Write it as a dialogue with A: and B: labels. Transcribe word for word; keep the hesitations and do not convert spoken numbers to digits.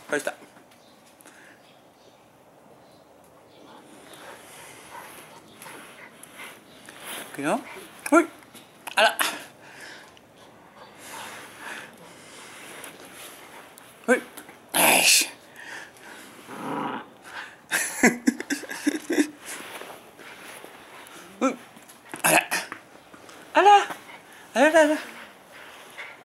A: Ahí está. ¿Qué no? ¡Uy! ¡Hala! ¡Uy! ¡Ay! ¡Uy! ¡Hala! ¡Hala! ¡Hala, hala!